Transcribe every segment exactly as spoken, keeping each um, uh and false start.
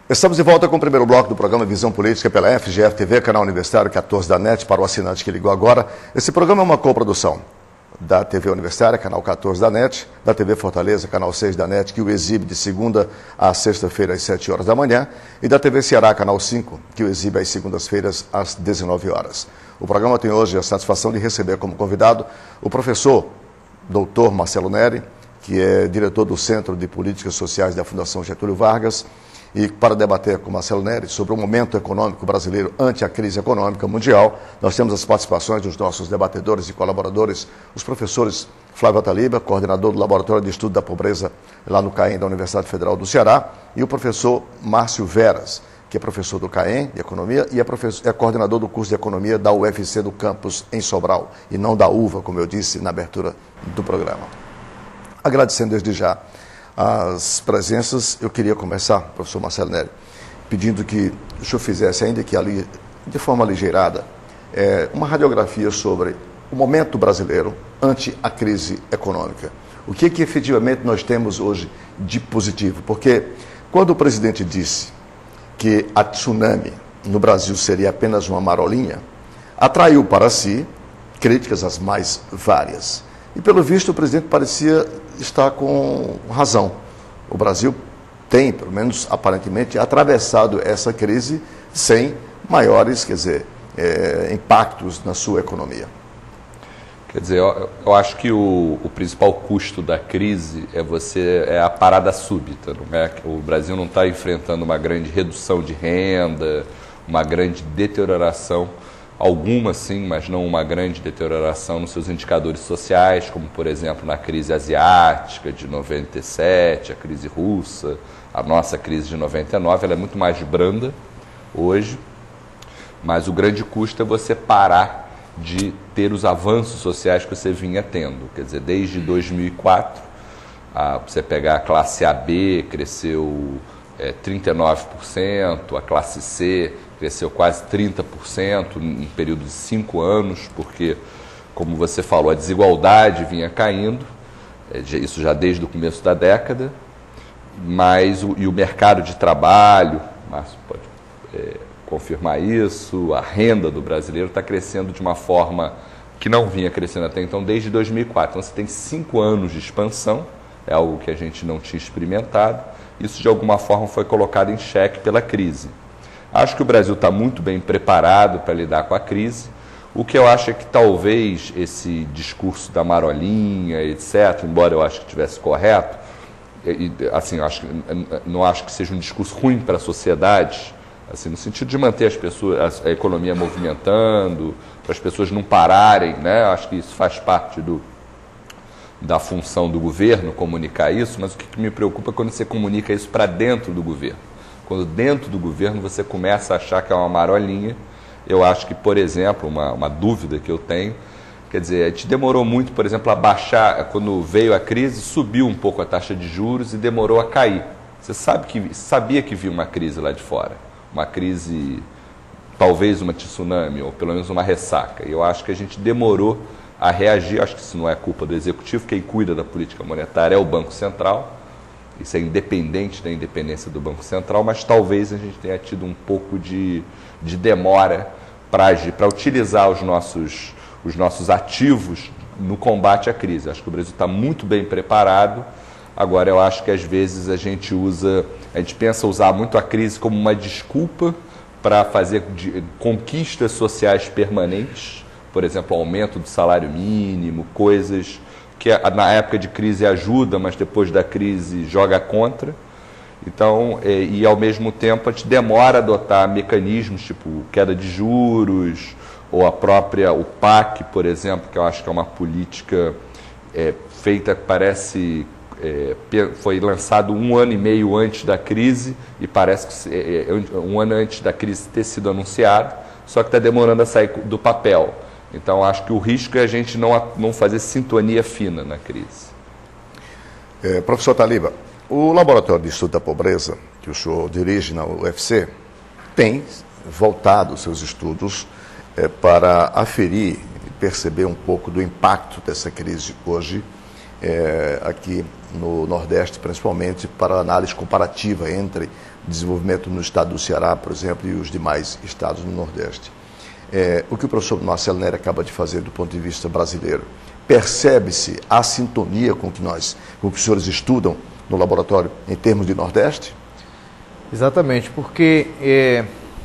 Estamos de volta com o primeiro bloco do programa Visão Política pela F G F T V, canal Universitário quatorze da NET, para o assinante que ligou agora. Esse programa é uma coprodução da T V Universitária, canal quatorze da NET, da T V Fortaleza, canal seis da NET, que o exibe de segunda a sexta-feira às sete horas da manhã, e da T V Ceará, canal cinco, que o exibe às segundas-feiras às dezenove horas. O programa tem hoje a satisfação de receber como convidado o professor doutor Marcelo Neri, que é diretor do Centro de Políticas Sociais da Fundação Getúlio Vargas, e para debater com Marcelo Neri sobre o momento econômico brasileiro ante a crise econômica mundial, nós temos as participações dos nossos debatedores e colaboradores, os professores Flávio Taliba, coordenador do Laboratório de Estudo da Pobreza lá no CAEM da Universidade Federal do Ceará, e o professor Márcio Veras, que é professor do CAEM de Economia e é, é coordenador do curso de Economia da U F C do campus em Sobral, e não da U V A, como eu disse na abertura do programa. Agradecendo desde já as presenças, eu queria começar, professor Marcelo Neri, pedindo que o senhor fizesse, ainda que ali, de forma aligeirada, é, uma radiografia sobre o momento brasileiro ante a crise econômica. O que, que efetivamente nós temos hoje de positivo? Porque quando o presidente disse que a tsunami no Brasil seria apenas uma marolinha, atraiu para si críticas as mais várias. E, pelo visto, o presidente parecia estar com razão. O Brasil tem, pelo menos aparentemente, atravessado essa crise sem maiores, quer dizer, é, impactos na sua economia. Quer dizer, eu, eu acho que o, o principal custo da crise é você é a parada súbita. Não é? O Brasil não está enfrentando uma grande redução de renda, uma grande deterioração. Alguma sim, mas não uma grande deterioração nos seus indicadores sociais, como, por exemplo, na crise asiática de noventa e sete, a crise russa, a nossa crise de noventa e nove, ela é muito mais branda hoje, mas o grande custo é você parar de ter os avanços sociais que você vinha tendo. Quer dizer, desde dois mil e quatro, a, você pegar a classe A B, cresceu é, trinta e nove por cento, a classe C cresceu quase trinta por cento em um período de cinco anos, porque, como você falou, a desigualdade vinha caindo, isso já desde o começo da década, mas o, e o mercado de trabalho, Márcio pode é, confirmar isso, a renda do brasileiro está crescendo de uma forma que não vinha crescendo até então, desde dois mil e quatro. Então, você tem cinco anos de expansão, é algo que a gente não tinha experimentado, isso de alguma forma foi colocado em xeque pela crise. Acho que o Brasil está muito bem preparado para lidar com a crise. O que eu acho é que talvez esse discurso da marolinha, etcétera, embora eu acho que estivesse correto, assim, eu acho, não acho que seja um discurso ruim para a sociedade, assim, no sentido de manter as pessoas, a, a economia movimentando, para as pessoas não pararem, né? Acho que isso faz parte do, da função do governo, comunicar isso, mas o que me preocupa é quando você comunica isso para dentro do governo. Quando dentro do governo você começa a achar que é uma marolinha. Eu acho que, por exemplo, uma, uma dúvida que eu tenho, quer dizer, a gente demorou muito, por exemplo, a baixar, quando veio a crise, subiu um pouco a taxa de juros e demorou a cair. Você sabe que, sabia que vinha uma crise lá de fora, uma crise, talvez uma tsunami, ou pelo menos uma ressaca. E eu acho que a gente demorou a reagir. Acho que isso não é culpa do Executivo, quem cuida da política monetária é o Banco Central. Isso é independente da independência do Banco Central, mas talvez a gente tenha tido um pouco de, de demora para agir, para utilizar os nossos, os nossos ativos no combate à crise. Acho que o Brasil está muito bem preparado. Agora, eu acho que às vezes a gente usa, a gente pensa usar muito a crise como uma desculpa para fazer de, conquistas sociais permanentes, por exemplo, aumento do salário mínimo, coisas que na época de crise ajuda, mas depois da crise joga contra. Então, e, e ao mesmo tempo a gente demora a adotar mecanismos tipo queda de juros, ou a própria, o P A C, por exemplo, que eu acho que é uma política é, feita, parece, é, foi lançado um ano e meio antes da crise, e parece que é, um ano antes da crise ter sido anunciado, só que está demorando a sair do papel. Então, acho que o risco é a gente não, não fazer sintonia fina na crise. É, professor Taliba, o Laboratório de Estudo da Pobreza, que o senhor dirige na U F C, tem voltado os seus estudos é, para aferir e perceber um pouco do impacto dessa crise hoje é, aqui no Nordeste, principalmente para análise comparativa entre desenvolvimento no estado do Ceará, por exemplo, e os demais estados do Nordeste. É, o que o professor Marcelo Nery acaba de fazer do ponto de vista brasileiro, percebe-se a sintonia com que nós, com que os senhores estudam no laboratório em termos de Nordeste? Exatamente, porque é,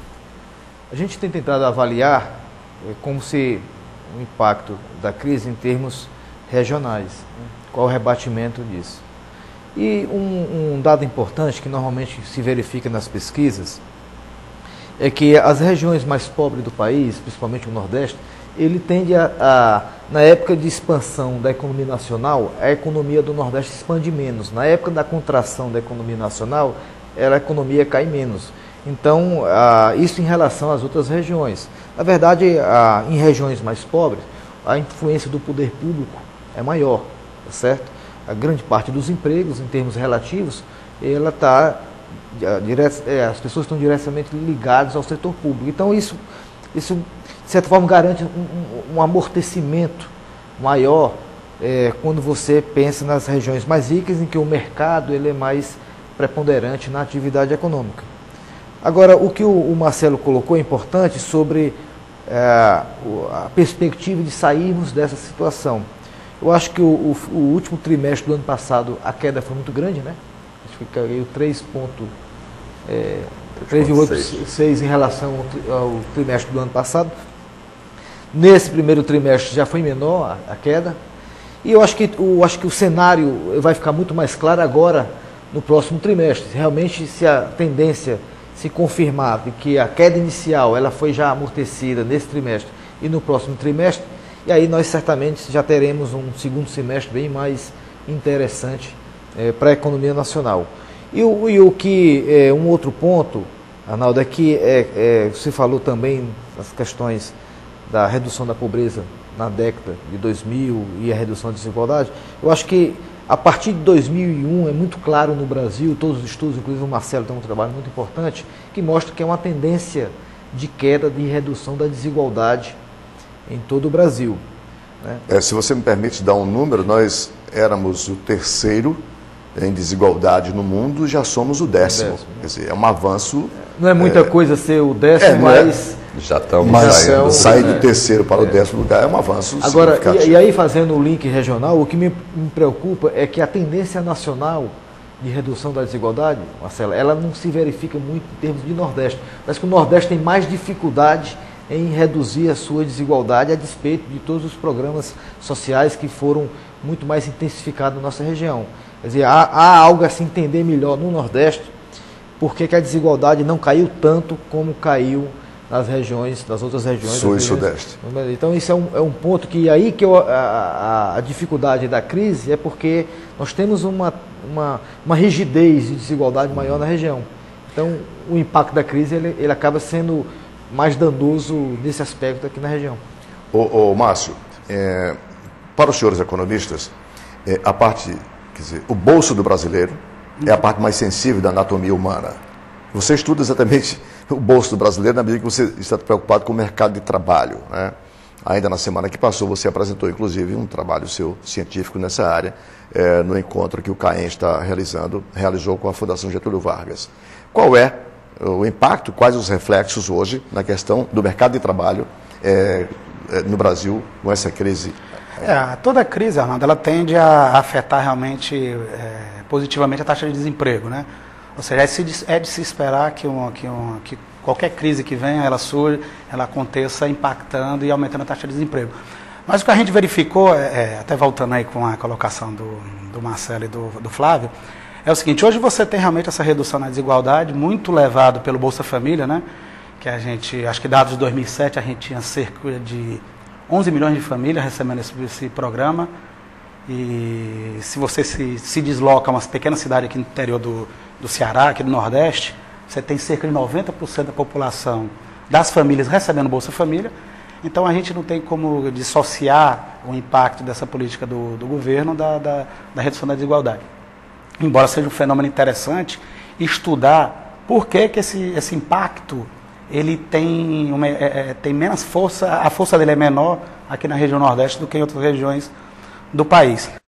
a gente tem tentado avaliar é, como se o impacto da crise em termos regionais, né? Qual o rebatimento disso. E um, um dado importante que normalmente se verifica nas pesquisas é que as regiões mais pobres do país, principalmente o Nordeste, ele tende a, a, na época de expansão da economia nacional, a economia do Nordeste expande menos. Na época da contração da economia nacional, a economia cai menos. Então, a, isso em relação às outras regiões. Na verdade, a, em regiões mais pobres, a influência do poder público é maior, tá certo? A grande parte dos empregos, em termos relativos, ela está, as pessoas estão diretamente ligadas ao setor público. Então, isso, isso de certa forma, garante um, um, um amortecimento maior é, quando você pensa nas regiões mais ricas, em que o mercado ele é mais preponderante na atividade econômica. Agora, o que o, o Marcelo colocou é importante sobre é, a perspectiva de sairmos dessa situação. Eu acho que o, o, o último trimestre do ano passado a queda foi muito grande, né? Acho que caiu três vírgula oito seis em relação ao, ao trimestre do ano passado. Nesse primeiro trimestre já foi menor a, a queda. E eu acho que, o, acho que o cenário vai ficar muito mais claro agora no próximo trimestre. Realmente, se a tendência se confirmar de que a queda inicial ela foi já amortecida nesse trimestre e no próximo trimestre, e aí nós certamente já teremos um segundo semestre bem mais interessante é, para a economia nacional. E o, e o que, é, um outro ponto, Arnaldo, é que é, é, você falou também das questões da redução da pobreza na década de dois mil e a redução da desigualdade. Eu acho que a partir de dois mil e um é muito claro no Brasil, todos os estudos, inclusive o Marcelo tem um trabalho muito importante, que mostra que é uma tendência de queda, de redução da desigualdade em todo o Brasil. Né? É, se você me permite dar um número, nós éramos o terceiro em desigualdade no mundo, já somos o décimo. décimo. Quer dizer, é um avanço... Não é muita é, coisa ser o décimo, é, mas... Já estamos mas saindo. Sair do terceiro para o décimo lugar é um avanço Agora, significativo. E, e aí, fazendo o link regional, o que me, me preocupa é que a tendência nacional de redução da desigualdade, Marcelo, ela não se verifica muito em termos de Nordeste. Parece que o Nordeste tem mais dificuldade em reduzir a sua desigualdade a despeito de todos os programas sociais que foram muito mais intensificados na nossa região. Quer dizer, há, há algo a se entender melhor no Nordeste, porque que a desigualdade não caiu tanto como caiu nas regiões, nas outras regiões. Sul e regiões. Sudeste. Então, isso é um, é um ponto que aí que eu, a, a, a dificuldade da crise é porque nós temos uma, uma, uma rigidez de desigualdade maior na região. Então, o impacto da crise ele, ele acaba sendo mais danoso nesse aspecto aqui na região. Ô, ô Márcio, é, para os senhores economistas, é, a parte, quer dizer, o bolso do brasileiro é a parte mais sensível da anatomia humana. Você estuda exatamente o bolso do brasileiro na medida que você está preocupado com o mercado de trabalho, né? Ainda na semana que passou, você apresentou, inclusive, um trabalho seu científico nessa área, é, no encontro que o CAEM está realizando, realizou com a Fundação Getúlio Vargas. Qual é o impacto, quais os reflexos hoje na questão do mercado de trabalho é, é, no Brasil com essa crise? É, toda crise, Arnaldo, ela tende a afetar realmente é, positivamente a taxa de desemprego, né? Ou seja, é de se, é de se esperar que, um, que, um, que qualquer crise que venha, ela surja, ela aconteça impactando e aumentando a taxa de desemprego. Mas o que a gente verificou, é, até voltando aí com a colocação do, do Marcelo e do, do Flávio, é o seguinte: hoje você tem realmente essa redução na desigualdade, muito levado pelo Bolsa Família, né? Que a gente, acho que dados de dois mil e sete, a gente tinha cerca de onze milhões de famílias recebendo esse, esse programa. E se você se, se desloca a umas pequenas cidades aqui no interior do, do Ceará, aqui do Nordeste, você tem cerca de noventa por cento da população das famílias recebendo Bolsa Família. Então a gente não tem como dissociar o impacto dessa política do, do governo da, da, da redução da desigualdade. Embora seja um fenômeno interessante estudar por que, que esse, esse impacto ele tem, uma, é, é, tem menos força, a força dele é menor aqui na região Nordeste do que em outras regiões do país.